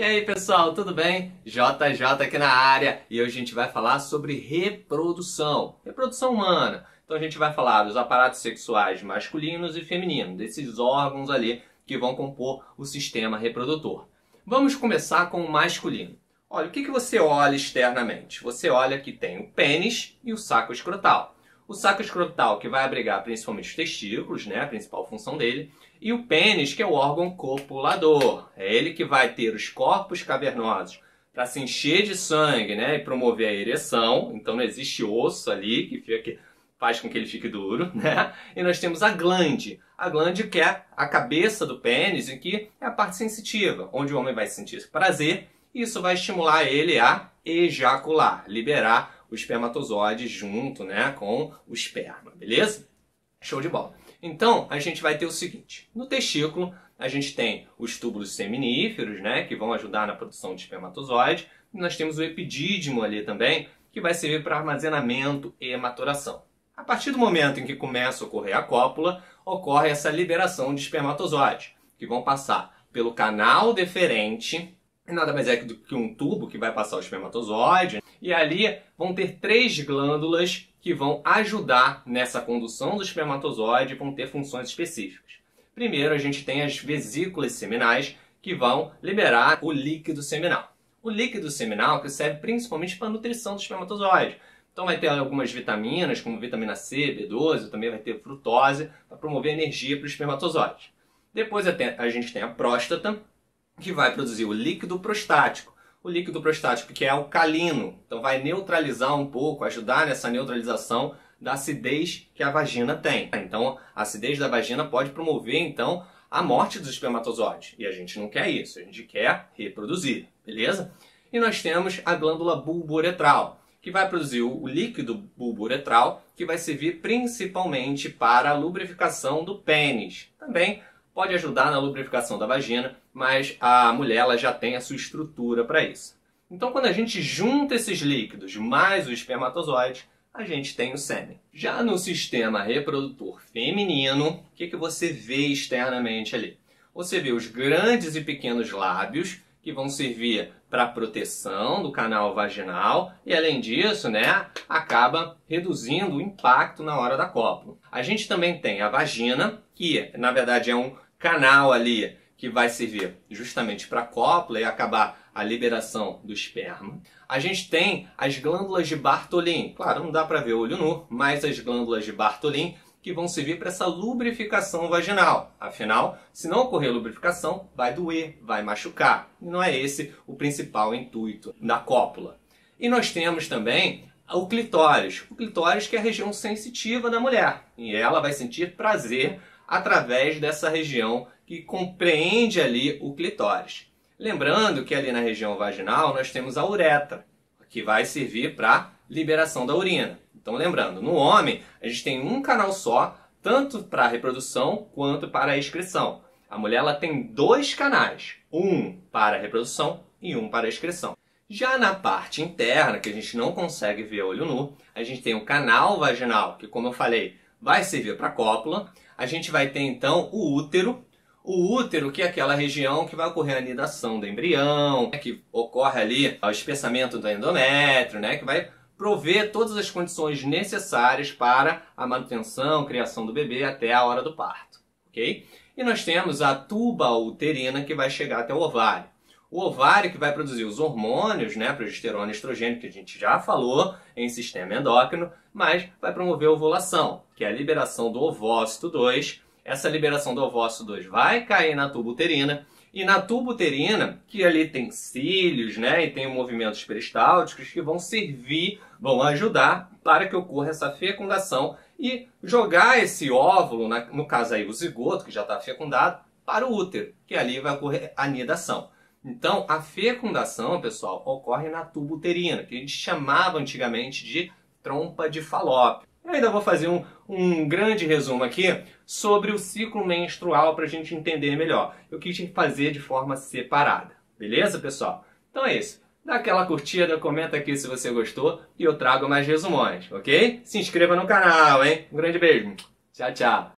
E aí pessoal, tudo bem? JJ aqui na área e hoje a gente vai falar sobre reprodução humana. Então a gente vai falar dos aparatos sexuais masculinos e femininos, desses órgãos ali que vão compor o sistema reprodutor. Vamos começar com o masculino. Olha, o que você olha externamente? Você olha que tem o pênis e o saco escrotal. O saco escrotal que vai abrigar principalmente os testículos, né, a principal função dele, e o pênis que é o órgão copulador. É ele que vai ter os corpos cavernosos para se encher de sangue, né, e promover a ereção. Então não existe osso ali que faz com que ele fique duro, né? E nós temos a glande que é a cabeça do pênis e que é a parte sensitiva, onde o homem vai sentir prazer. E isso vai estimular ele a ejacular, liberar o espermatozoide junto, né, com o esperma, beleza? Show de bola. Então, a gente vai ter o seguinte, no testículo a gente tem os túbulos seminíferos, né, que vão ajudar na produção de espermatozoide, e nós temos o epidídimo ali também, que vai servir para armazenamento e maturação. A partir do momento em que começa a ocorrer a cópula, ocorre essa liberação de espermatozoides, que vão passar pelo canal deferente, e nada mais é do que um tubo que vai passar o espermatozoide, e ali vão ter 3 glândulas que vão ajudar nessa condução do espermatozoide e vão ter funções específicas. Primeiro, a gente tem as vesículas seminais que vão liberar o líquido seminal. O líquido seminal que serve principalmente para a nutrição do espermatozoide. Então vai ter algumas vitaminas, como vitamina C, B12, também vai ter frutose, para promover energia para o espermatozoide. Depois a gente tem a próstata, que vai produzir o líquido prostático. O líquido prostático que é alcalino, então vai neutralizar um pouco, ajudar nessa neutralização da acidez que a vagina tem. Então a acidez da vagina pode promover então a morte dos espermatozoides. E a gente não quer isso, a gente quer reproduzir, beleza? E nós temos a glândula bulbo-uretral, que vai produzir o líquido bulbo-uretral, que vai servir principalmente para a lubrificação do pênis. Também pode ajudar na lubrificação da vagina, mas a mulher ela já tem a sua estrutura para isso. Então, quando a gente junta esses líquidos mais o espermatozoide, a gente tem o sêmen. Já no sistema reprodutor feminino, o que você vê externamente ali? Você vê os grandes e pequenos lábios, que vão servir para a proteção do canal vaginal e, além disso, né, acaba reduzindo o impacto na hora da cópula. A gente também tem a vagina, que na verdade é um canal ali que vai servir justamente para a cópula e acabar a liberação do esperma. A gente tem as glândulas de Bartholin. Claro, não dá para ver olho nu, mas as glândulas de Bartholin que vão servir para essa lubrificação vaginal. Afinal, se não ocorrer lubrificação, vai doer, vai machucar. E não é esse o principal intuito da cópula. E nós temos também o clitóris. O clitóris que é a região sensitiva da mulher. E ela vai sentir prazer através dessa região que compreende ali o clitóris. Lembrando que ali na região vaginal nós temos a uretra, que vai servir para liberação da urina. Então lembrando, no homem a gente tem um canal só, tanto para a reprodução quanto para a excreção. A mulher ela tem 2 canais, um para a reprodução e um para a excreção. Já na parte interna, que a gente não consegue ver a olho nu, a gente tem o canal vaginal, que como eu falei, vai servir para a cópula. A gente vai ter então o útero. O útero, que é aquela região que vai ocorrer a anidação do embrião, que ocorre ali o espessamento do endométrio, né, que vai prover todas as condições necessárias para a manutenção, criação do bebê até a hora do parto, ok? E nós temos a tuba uterina que vai chegar até o ovário. O ovário que vai produzir os hormônios, né, progesterona e estrogênio, que a gente já falou em sistema endócrino, mas vai promover a ovulação, que é a liberação do ovócito 2. Essa liberação do ovócito 2 vai cair na tuba uterina, e na tuba uterina, que ali tem cílios, né, e tem movimentos peristálticos que vão servir, vão ajudar para que ocorra essa fecundação e jogar esse óvulo, no caso aí o zigoto, que já está fecundado, para o útero, que ali vai ocorrer a anidação. Então, a fecundação, pessoal, ocorre na tuba uterina, que a gente chamava antigamente de trompa de Falópio. Eu ainda vou fazer um grande resumo aqui sobre o ciclo menstrual para a gente entender melhor. Eu quis fazer de forma separada. Beleza, pessoal? Então é isso. Dá aquela curtida, comenta aqui se você gostou e eu trago mais resumões, ok? Se inscreva no canal, hein? Um grande beijo. Tchau, tchau.